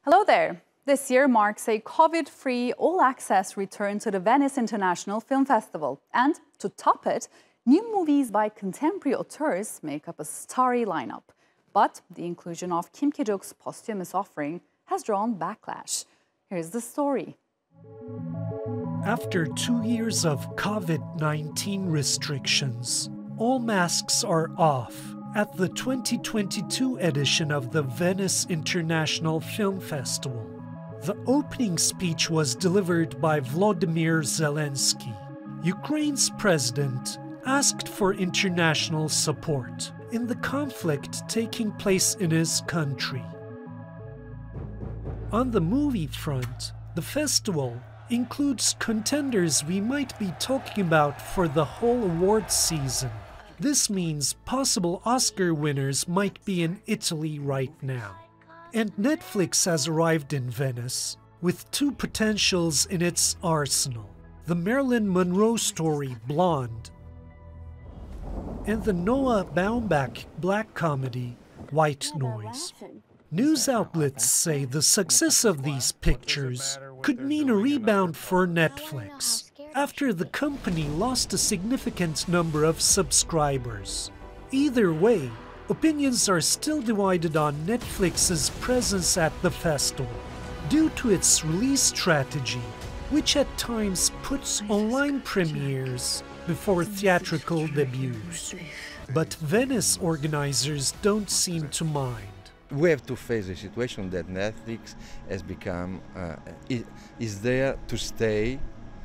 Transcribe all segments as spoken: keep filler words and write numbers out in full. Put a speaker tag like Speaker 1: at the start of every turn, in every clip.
Speaker 1: Hello there. This year marks a COVID-free, all-access return to the Venice International Film Festival. And to top it, new movies by contemporary auteurs make up a starry lineup. But the inclusion of Kim Ki-duk's posthumous offering has drawn backlash. Here's the story.
Speaker 2: After two years of COVID nineteen restrictions, all masks are off at the twenty twenty-two edition of the Venice International Film Festival. The opening speech was delivered by Volodymyr Zelensky. Ukraine's president asked for international support in the conflict taking place in his country. On the movie front, the festival includes contenders we might be talking about for the whole awards season. This means possible Oscar winners might be in Italy right now. And Netflix has arrived in Venice with two potentials in its arsenal: the Marilyn Monroe story Blonde and the Noah Baumbach black comedy White Noise. News outlets say the success of these pictures could mean a rebound for Netflix after the company lost a significant number of subscribers. Either way, opinions are still divided on Netflix's presence at the festival due to its release strategy, which at times puts online premieres before theatrical debuts. But Venice organizers don't seem to mind.
Speaker 3: We have to face a situation that Netflix has become, uh, is there to stay.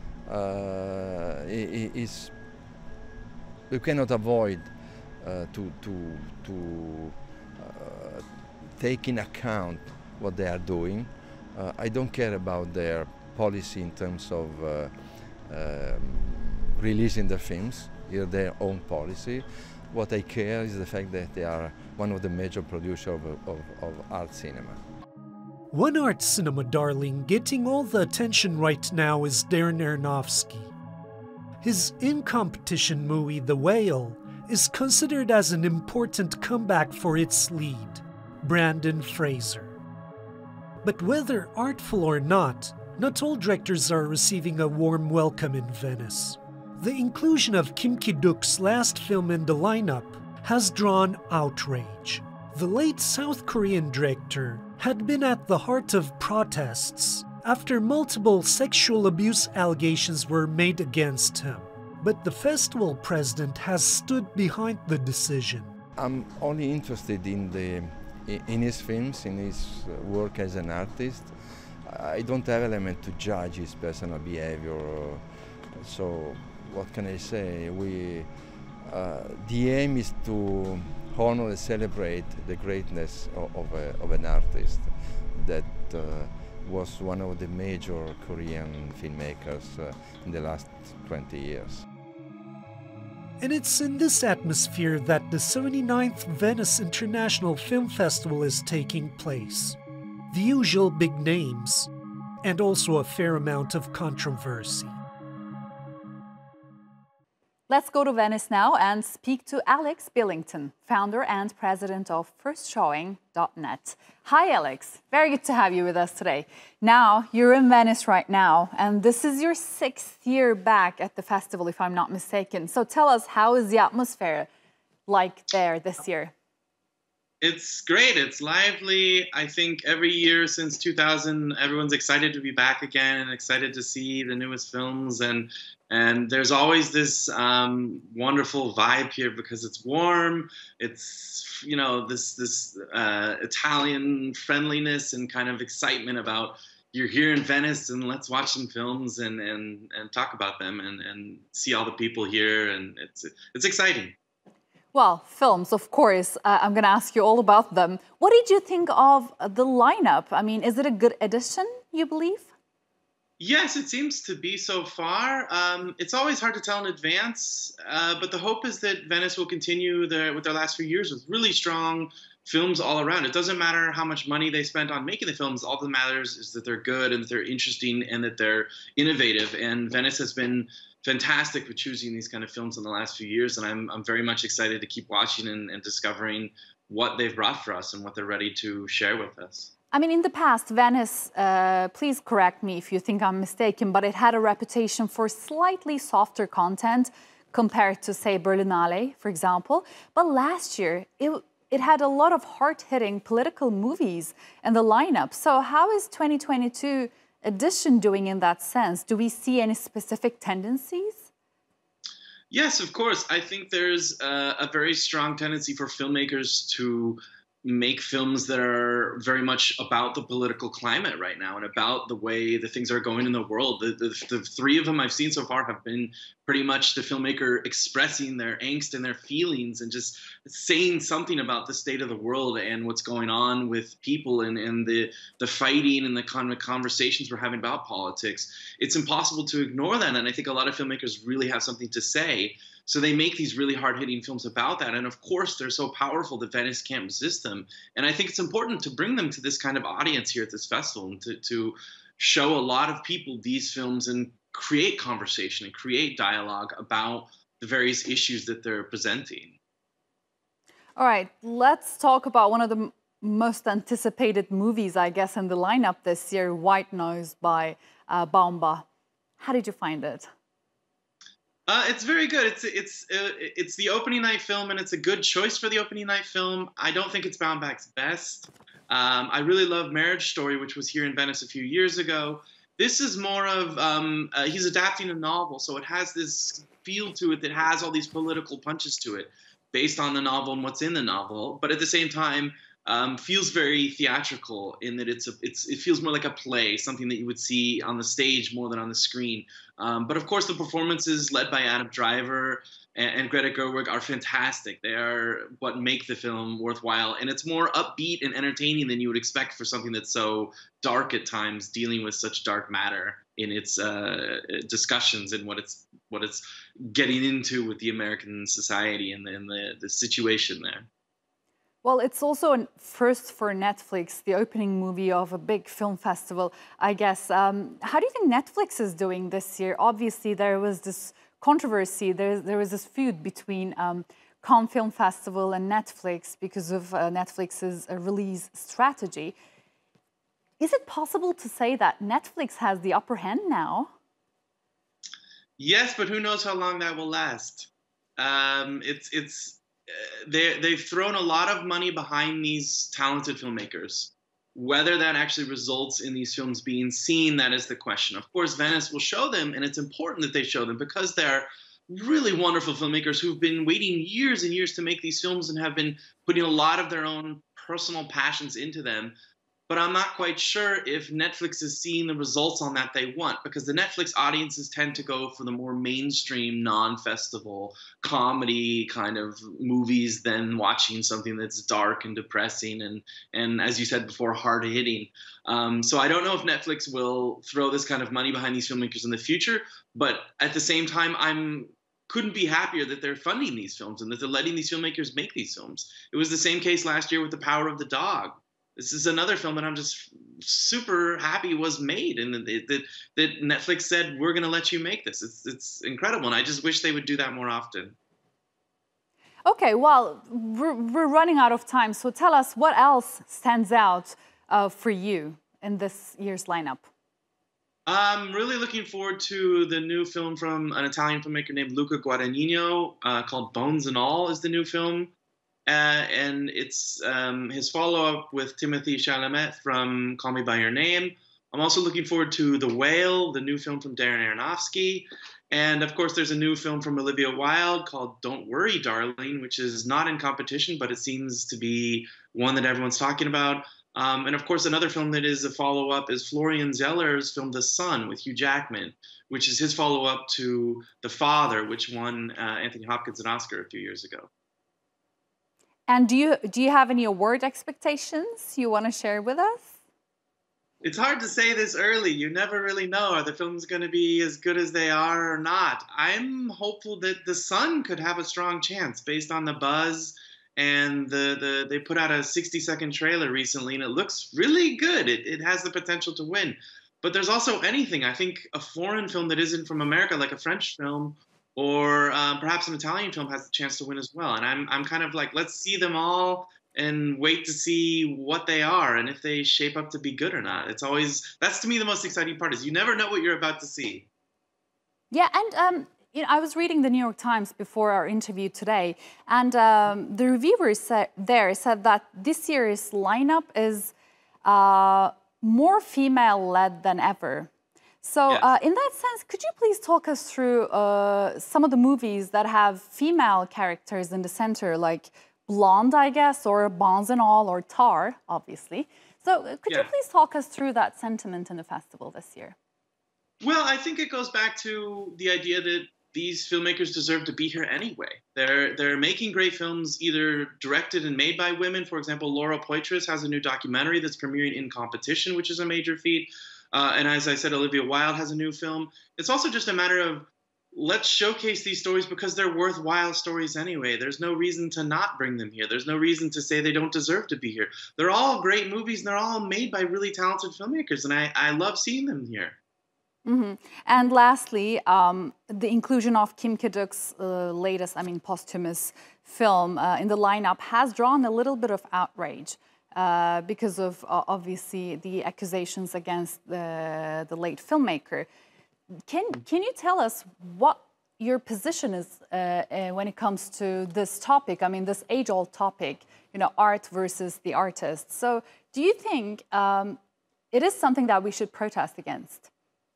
Speaker 3: Uh, is, you cannot avoid uh, to, to, to uh, take in account what they are doing. Uh, I don't care about their policy in terms of uh, um, releasing the films, here their own policy. What I care is the fact that they are one of the major producers of, of, of art cinema.
Speaker 2: One art cinema darling getting all the attention right now is Darren Aronofsky. His in-competition movie The Whale is considered as an important comeback for its lead, Brendan Fraser. But whether artful or not, not all directors are receiving a warm welcome in Venice. The inclusion of Kim Ki-duk's last film in the lineup has drawn outrage. The late South Korean director had been at the heart of protests after multiple sexual abuse allegations were made against him. But the festival president has stood behind the decision.
Speaker 3: I'm only interested in, the, in his films, in his work as an artist. I don't have element to judge his personal behavior, so what can I say? We, uh, the aim is to honor and celebrate the greatness of, of, a, of an artist that uh, was one of the major Korean filmmakers uh, in the last twenty years.
Speaker 2: And it's in this atmosphere that the seventy-ninth Venice International Film Festival is taking place. The usual big names, and also a fair amount of controversy.
Speaker 1: Let's go to Venice now and speak to Alex Billington, founder and president of first showing dot net. Hi, Alex. Very good to have you with us today. Now, you're in Venice right now, and this is your sixth year back at the festival, if I'm not mistaken. So tell us, how is the atmosphere like there this year?
Speaker 4: It's great. It's lively. I think every year since two thousand, everyone's excited to be back again and excited to see the newest films. And and there's always this um, wonderful vibe here because it's warm. It's, you know, this this uh, Italian friendliness and kind of excitement about you're here in Venice and let's watch some films and and and talk about them and and see all the people here. And it's it's exciting.
Speaker 1: Well, films, of course. Uh, I'm going to ask you all about them. What did you think of the lineup? I mean, is it a good addition, you believe?
Speaker 4: Yes, it seems to be so far. Um, it's always hard to tell in advance, uh, but the hope is that Venice will continue their, with their last few years with really strong films all around. It doesn't matter how much money they spent on making the films. All that matters is that they're good and that they're interesting and that they're innovative. And Venice has been fantastic with choosing these kind of films in the last few years, and I'm, I'm very much excited to keep watching and, and discovering what they've brought for us and what they're ready to share with us.
Speaker 1: I mean, in the past, Venice, uh, please correct me if you think I'm mistaken, but it had a reputation for slightly softer content compared to, say, Berlinale, for example. But last year, it, it had a lot of hard-hitting political movies in the lineup. So how is twenty twenty-two edition doing in that sense? Do we see any specific tendencies?
Speaker 4: Yes, of course. I think there's a, a very strong tendency for filmmakers to make films that are very much about the political climate right now and about the way the things are going in the world. The, the, the three of them I've seen so far have been pretty much the filmmaker expressing their angst and their feelings and just saying something about the state of the world and what's going on with people and, and the, the fighting and the kind of conversations we're having about politics. It's impossible to ignore that, and I think a lot of filmmakers really have something to say. So they make these really hard-hitting films about that. And of course, they're so powerful that Venice can't resist them. And I think it's important to bring them to this kind of audience here at this festival and to, to show a lot of people these films and create conversation and create dialogue about the various issues that they're presenting.
Speaker 1: All right, let's talk about one of the most anticipated movies, I guess, in the lineup this year, White Noise by uh, Baumbach. How did you find it?
Speaker 4: Uh, it's very good. It's it's uh, it's the opening night film, and it's a good choice for the opening night film. I don't think it's Baumbach's best. Um, I really love Marriage Story, which was here in Venice a few years ago. This is more of um, uh, he's adapting a novel, so it has this feel to it that has all these political punches to it, based on the novel and what's in the novel. But at the same time, um, feels very theatrical in that it's a, it's it feels more like a play, something that you would see on the stage more than on the screen. Um, but of course, the performances led by Adam Driver and, and Greta Gerwig are fantastic. They are what make the film worthwhile, and it's more upbeat and entertaining than you would expect for something that's so dark at times, dealing with such dark matter in its uh, discussions and what it's what it's getting into with the American society and the, and the, the situation there.
Speaker 1: Well, it's also a first for Netflix, the opening movie of a big film festival, I guess. Um, how do you think Netflix is doing this year? Obviously, there was this controversy. There, there was this feud between um, Cannes Film Festival and Netflix because of uh, Netflix's uh, release strategy. Is it possible to say that Netflix has the upper hand now?
Speaker 4: Yes, but who knows how long that will last? Um, it's it's. They, they've thrown a lot of money behind these talented filmmakers. Whether that actually results in these films being seen, that is the question. Of course, Venice will show them, and it's important that they show them because they're really wonderful filmmakers who've been waiting years and years to make these films and have been putting a lot of their own personal passions into them. But I'm not quite sure if Netflix is seeing the results on that they want, because the Netflix audiences tend to go for the more mainstream, non-festival comedy kind of movies than watching something that's dark and depressing and, and as you said before, hard-hitting. Um, so I don't know if Netflix will throw this kind of money behind these filmmakers in the future, but at the same time, I'm couldn't be happier that they're funding these films and that they're letting these filmmakers make these films. It was the same case last year with The Power of the Dog. This is another film that I'm just super happy was made, and that, that, that Netflix said, we're going to let you make this. It's, it's incredible, and I just wish they would do that more often.
Speaker 1: Okay, well, we're, we're running out of time, so tell us what else stands out uh, for you in this year's lineup.
Speaker 4: I'm really looking forward to the new film from an Italian filmmaker named Luca Guadagnino uh, called Bones and All is the new film. Uh, and it's um, his follow-up with Timothée Chalamet from Call Me By Your Name. I'm also looking forward to The Whale, the new film from Darren Aronofsky. And of course, there's a new film from Olivia Wilde called Don't Worry, Darling, which is not in competition, but it seems to be one that everyone's talking about. Um, and of course, another film that is a follow-up is Florian Zeller's film The Son with Hugh Jackman, which is his follow-up to The Father, which won uh, Anthony Hopkins an Oscar a few years ago.
Speaker 1: And do you do you have any award expectations you want to share with us?
Speaker 4: It's hard to say this early. You never really know. Are the films going to be as good as they are or not? I'm hopeful that The Son could have a strong chance based on the buzz. And the, the they put out a sixty second trailer recently, and it looks really good. It, it has the potential to win. But there's also anything. I think a foreign film that isn't from America, like a French film, or um, perhaps an Italian film has the chance to win as well. And I'm I'm kind of like, let's see them all and wait to see what they are and if they shape up to be good or not. It's always, that's to me the most exciting part, is you never know what you're about to see.
Speaker 1: Yeah, and um, you know, I was reading the New York Times before our interview today, and um, the reviewers said, there said that this year's lineup is uh, more female-led than ever. So
Speaker 4: Yes.
Speaker 1: uh, in that sense, could you please talk us through uh, some of the movies that have female characters in the center, like Blonde, I guess, or Bonds and All, or Tar, obviously. So uh, could
Speaker 4: Yeah.
Speaker 1: you please talk us through that sentiment in the festival this year?
Speaker 4: Well, I think it goes back to the idea that these filmmakers deserve to be here anyway. They're they're making great films, either directed and made by women. For example, Laura Poitras has a new documentary that's premiering in competition, which is a major feat. Uh, and as I said, Olivia Wilde has a new film. It's also just a matter of, let's showcase these stories because they're worthwhile stories anyway. There's no reason to not bring them here. There's no reason to say they don't deserve to be here. They're all great movies, and they're all made by really talented filmmakers, and I, I love seeing them here.
Speaker 1: Mm-hmm. And lastly, um, the inclusion of Kim Ki-duk's uh, latest, I mean, posthumous film uh, in the lineup has drawn a little bit of outrage uh, because of, uh, obviously, the accusations against the, the late filmmaker. Can, can you tell us what your position is uh, uh, when it comes to this topic? I mean, this age-old topic, you know, art versus the artist. So do you think um, it is something that we should protest against?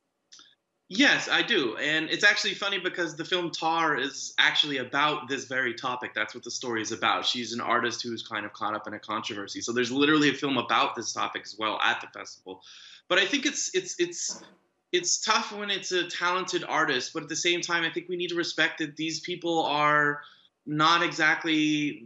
Speaker 4: Yes, I do. And it's actually funny because the film Tar is actually about this very topic. That's what the story is about. She's an artist who's kind of caught up in a controversy. So there's literally a film about this topic as well at the festival. But I think it's it's it's it's tough when it's a talented artist, but at the same time, I think we need to respect that these people are not exactly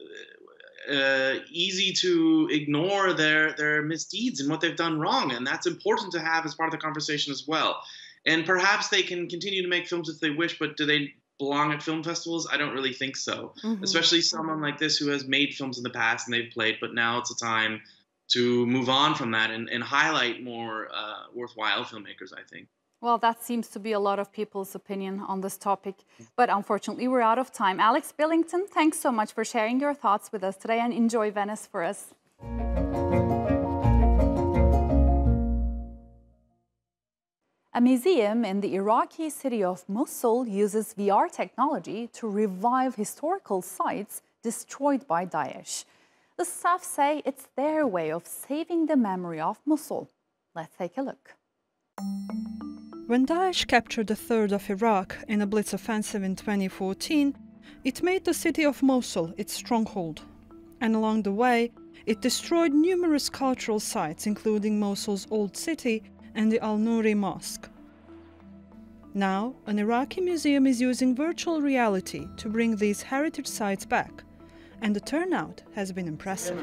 Speaker 4: uh, easy to ignore their their misdeeds and what they've done wrong. And that's important to have as part of the conversation as well. And perhaps they can continue to make films if they wish, but do they belong at film festivals? I don't really think so. Mm-hmm. Especially someone like this who has made films in the past and they've played, but now it's a time to move on from that and, and highlight more uh, worthwhile filmmakers, I think.
Speaker 1: Well, that seems to be a lot of people's opinion on this topic. But unfortunately, we're out of time. Alex Billington, thanks so much for sharing your thoughts with us today, and enjoy Venice for us. A museum in the Iraqi city of Mosul uses V R technology to revive historical sites destroyed by Daesh. The staff say it's their way of saving the memory of Mosul. Let's take a look.
Speaker 5: When Daesh captured a third of Iraq in a blitz offensive in twenty fourteen, it made the city of Mosul its stronghold. And along the way, it destroyed numerous cultural sites, including Mosul's old city and the Al-Nuri Mosque. Now, an Iraqi museum is using virtual reality to bring these heritage sites back, and the turnout has been impressive.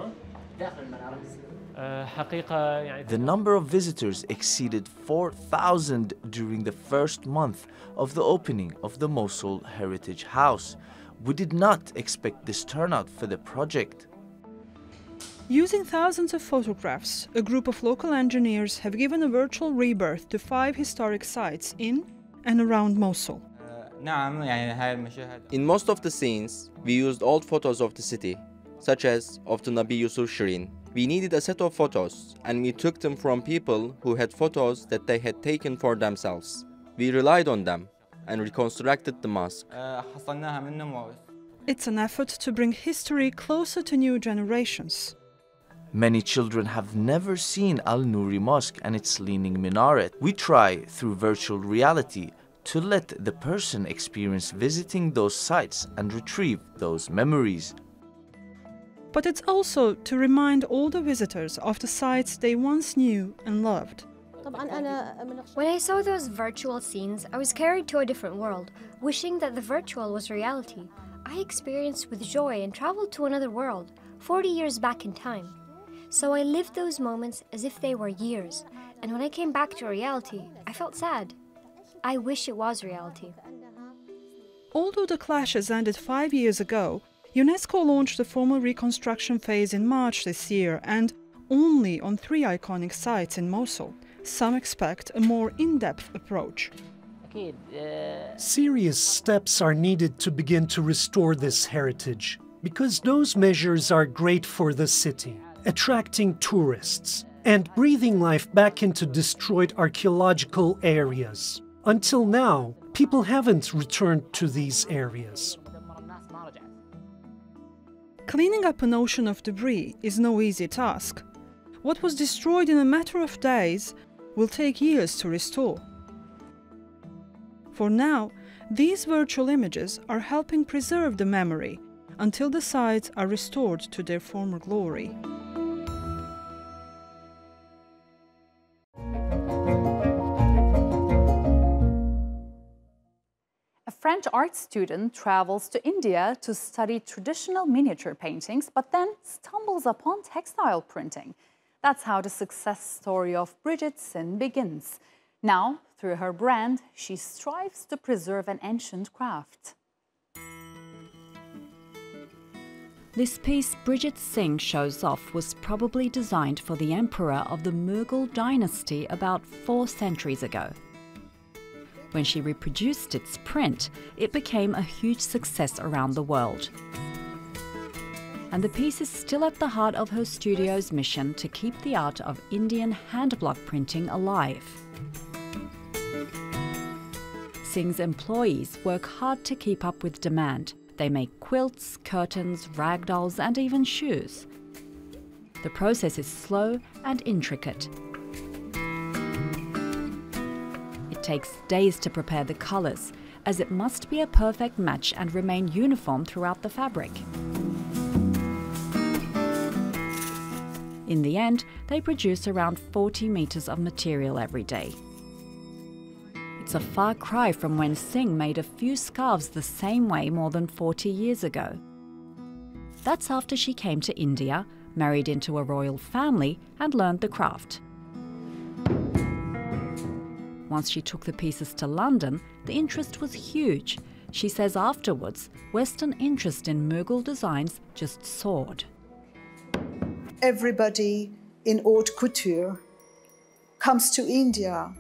Speaker 6: The number of visitors exceeded four thousand during the first month of the opening of the Mosul Heritage House. We did not expect this turnout for the project.
Speaker 5: Using thousands of photographs, a group of local engineers have given a virtual rebirth to five historic sites in and around Mosul.
Speaker 7: In most of the scenes, we used old photos of the city, such as of the Nabi Yusuf Shirin. We needed a set of photos, and we took them from people who had photos that they had taken for themselves. We relied on them and reconstructed the mosque.
Speaker 5: It's an effort to bring history closer to new generations.
Speaker 6: Many children have never seen Al-Nuri Mosque and its leaning minaret. We try, through virtual reality, to let the person experience visiting those sites and retrieve those memories.
Speaker 5: But it's also to remind all the visitors of the sites they once knew and loved.
Speaker 8: When I saw those virtual scenes, I was carried to a different world, wishing that the virtual was reality. I experienced with joy and traveled to another world, forty years back in time. So I lived those moments as if they were years, and when I came back to reality, I felt sad. I wish it was reality.
Speaker 5: Although the clashes ended five years ago, UNESCO launched the formal reconstruction phase in March this year, and only on three iconic sites in Mosul. Some expect a more in-depth approach.
Speaker 2: Serious steps are needed to begin to restore this heritage. because those measures are great for the city, attracting tourists and breathing life back into destroyed archaeological areas. Until now, people haven't returned to these areas.
Speaker 5: Cleaning up an ocean of debris is no easy task. What was destroyed in a matter of days will take years to restore. For now, these virtual images are helping preserve the memory until the sites are restored to their former glory.
Speaker 1: A French art student travels to India to study traditional miniature paintings, but then stumbles upon textile printing. That's how the success story of Brigitte Sinn begins. Now, through her brand, she strives to preserve an ancient craft.
Speaker 9: This piece Brigitte Sinn shows off was probably designed for the emperor of the Mughal dynasty about four centuries ago. When she reproduced its print, it became a huge success around the world. And the piece is still at the heart of her studio's mission to keep the art of Indian hand block printing alive. Sinn's employees work hard to keep up with demand. They make quilts, curtains, rag dolls, and even shoes. The process is slow and intricate. It takes days to prepare the colors, as it must be a perfect match and remain uniform throughout the fabric. In the end, they produce around forty meters of material every day. It's a far cry from when Sinn made a few scarves the same way more than forty years ago. That's after she came to India, married into a royal family, and learned the craft. Once she took the pieces to London, the interest was huge. She says afterwards, Western interest in Mughal designs just soared.
Speaker 10: Everybody in haute couture comes to India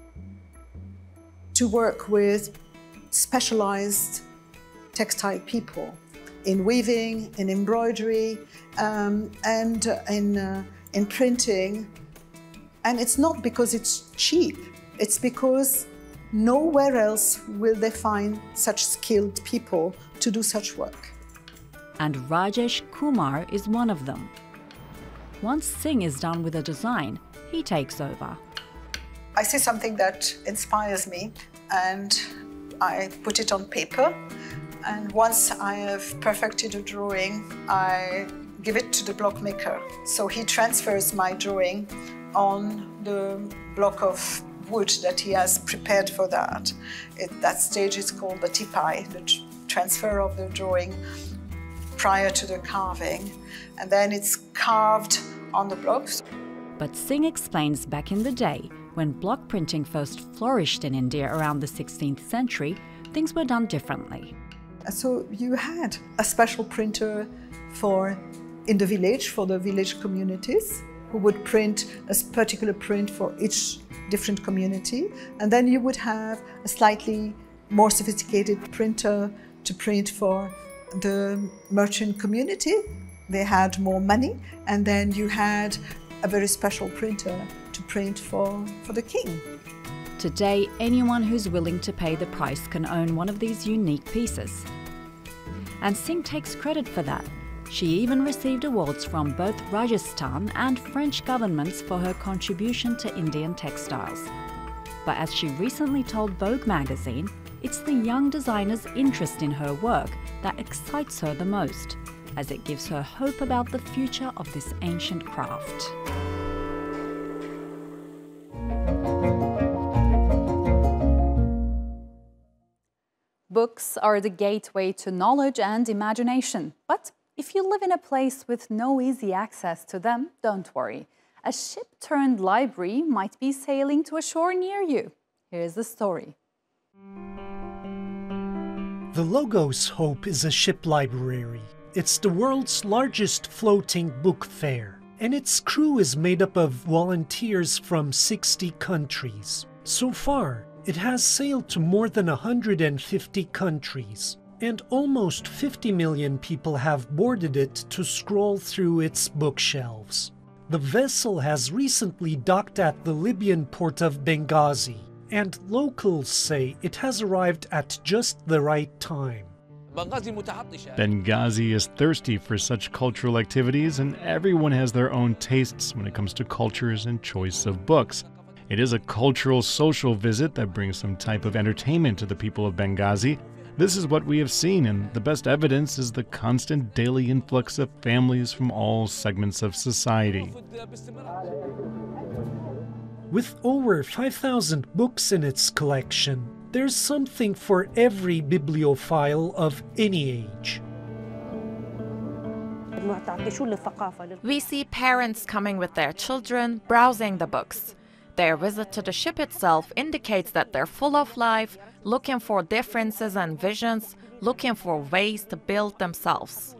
Speaker 10: to work with specialized textile people in weaving, in embroidery, um, and uh, in, uh, in printing. And it's not because it's cheap, it's because nowhere else will they find such skilled people to do such work.
Speaker 9: And Rajesh Kumar is one of them. Once Sinn is done with a design, he takes over.
Speaker 10: I see something that inspires me and I put it on paper. And once I have perfected a drawing, I give it to the block maker. So he transfers my drawing on the block of wood that he has prepared for that. At that stage it's called the tipai, the transfer of the drawing prior to the carving. And then it's carved on the blocks.
Speaker 9: But Sinn explains back in the day, when block printing first flourished in India around the sixteenth century, things were done differently.
Speaker 10: So you had a special printer for in the village, for the village communities, who would print a particular print for each different community. And then you would have a slightly more sophisticated printer to print for the merchant community. They had more money. And then you had a very special printer to print for, for the king.
Speaker 9: Today, anyone who's willing to pay the price can own one of these unique pieces. And Sinn takes credit for that. She even received awards from both Rajasthan and French governments for her contribution to Indian textiles. But as she recently told Vogue magazine, it's the young designer's interest in her work that excites her the most, as it gives her hope about the future of this ancient craft.
Speaker 1: Books are the gateway to knowledge and imagination. But if you live in a place with no easy access to them, don't worry. A ship-turned library might be sailing to a shore near you. Here's the story.
Speaker 2: The Logos Hope is a ship library. It's the world's largest floating book fair, and its crew is made up of volunteers from sixty countries. So far, it has sailed to more than one hundred fifty countries, and almost fifty million people have boarded it to scroll through its bookshelves. The vessel has recently docked at the Libyan port of Benghazi, and locals say it has arrived at just the right time.
Speaker 11: Benghazi is thirsty for such cultural activities, and everyone has their own tastes when it comes to cultures and choice of books. It is a cultural social visit that brings some type of entertainment to the people of Benghazi. This is what we have seen, and the best evidence is the constant daily influx of families from all segments of society.
Speaker 2: With over five thousand books in its collection, there's something for every bibliophile of any age.
Speaker 12: We see parents coming with their children, browsing the books. Their visit to the ship itself indicates that they're full of life, looking for differences and visions, looking for ways to build themselves.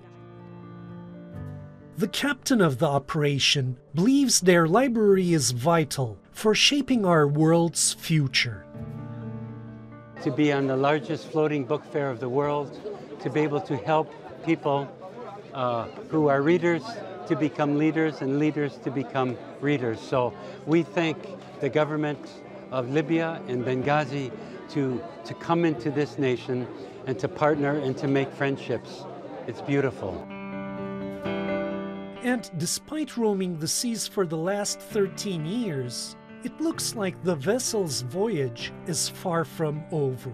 Speaker 2: The captain of the operation believes their library is vital for shaping our world's future.
Speaker 13: To be on the largest floating book fair of the world, to be able to help people uh, who are readers to become leaders and leaders to become readers. So we thank the government of Libya and Benghazi to, to come into this nation and to partner and to make friendships. It's beautiful.
Speaker 2: And despite roaming the seas for the last thirteen years, it looks like the vessel's voyage is far from over.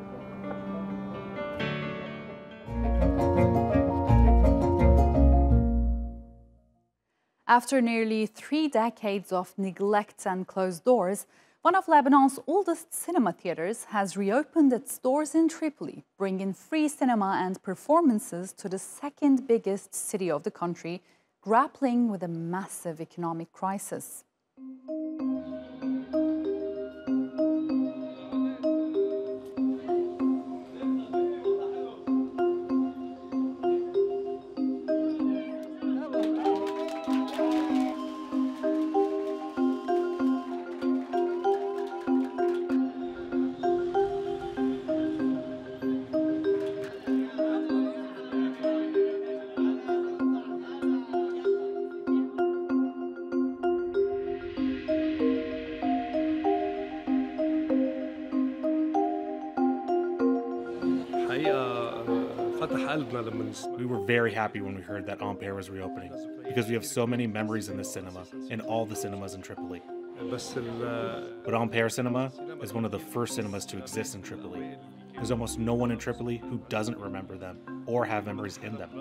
Speaker 1: After nearly three decades of neglect and closed doors, one of Lebanon's oldest cinema theaters has reopened its doors in Tripoli, bringing free cinema and performances to the second biggest city of the country, grappling with a massive economic crisis.
Speaker 14: We were very happy when we heard that Ampere was reopening, because we have so many memories in this cinema, in all the cinemas in Tripoli. But Ampere Cinema is one of the first cinemas to exist in Tripoli. There's almost no one in Tripoli who doesn't remember them or have memories in them.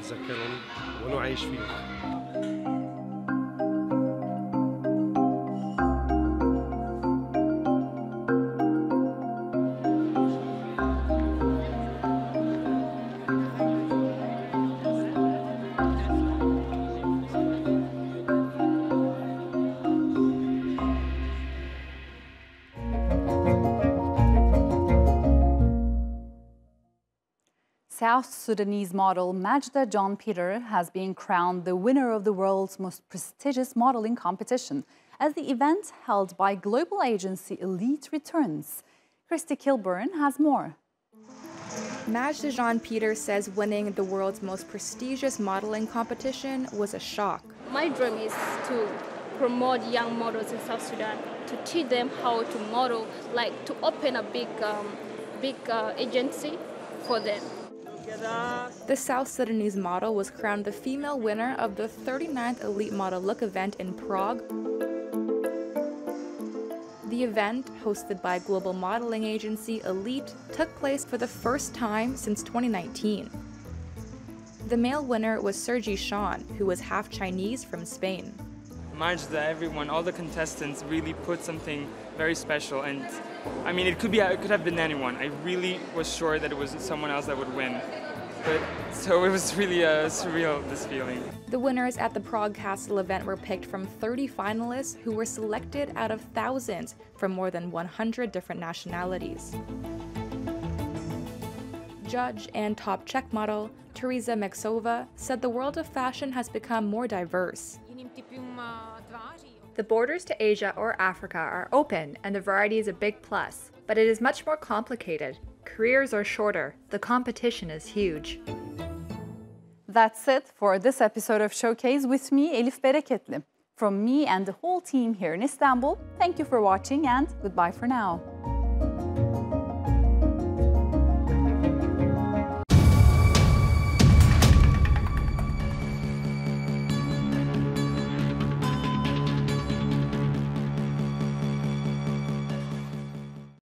Speaker 1: South Sudanese model Majda John Peter has been crowned the winner of the world's most prestigious modeling competition as the event held by global agency Elite returns. Christy Kilburn has more.
Speaker 15: Majda John Peter says winning the world's most prestigious modeling competition was a shock.
Speaker 16: My dream is to promote young models in South Sudan, to teach them how to model, like to open a big, um, big uh, agency for them.
Speaker 15: The South Sudanese model was crowned the female winner of the thirty-ninth Elite Model Look event in Prague. The event, hosted by global modeling agency Elite, took place for the first time since twenty nineteen. The male winner was Sergi Sean, who was half Chinese from Spain.
Speaker 17: Majda, everyone, all the contestants really put something very special, and I mean, it could be, it could have been anyone. I really was sure that it was someone else that would win. But, so it was really uh, surreal, this feeling.
Speaker 15: The winners at the Prague Castle event were picked from thirty finalists who were selected out of thousands from more than one hundred different nationalities. Judge and top Czech model Teresa Mexova said the world of fashion has become more diverse.
Speaker 18: The borders to Asia or Africa are open and the variety is a big plus, but it is much more complicated. Careers are shorter. The competition is huge.
Speaker 1: That's it for this episode of Showcase with me, Elif Bereketli. From me and the whole team here in Istanbul, thank you for watching and goodbye for now.